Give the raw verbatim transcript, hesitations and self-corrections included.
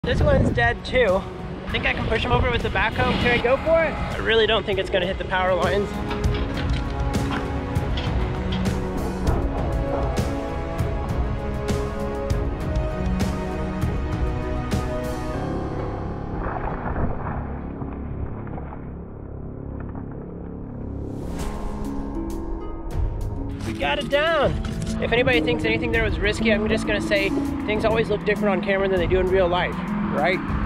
This one's dead too. I think I can push him over with the backhoe. Should I go for it? I really don't think it's gonna hit the power lines. We got it down. If anybody thinks anything there was risky, I'm just gonna say things always look different on camera than they do in real life, right?